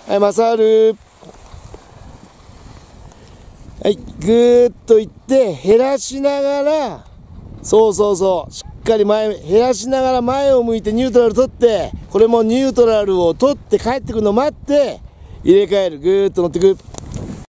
はい、マサール。はい、ぐーっといって、減らしながら、そうそうそう、しっかり減らしながら前を向いてニュートラル取って、これもニュートラルを取って帰ってくるのを待って、入れ替える。ぐーっと乗ってく。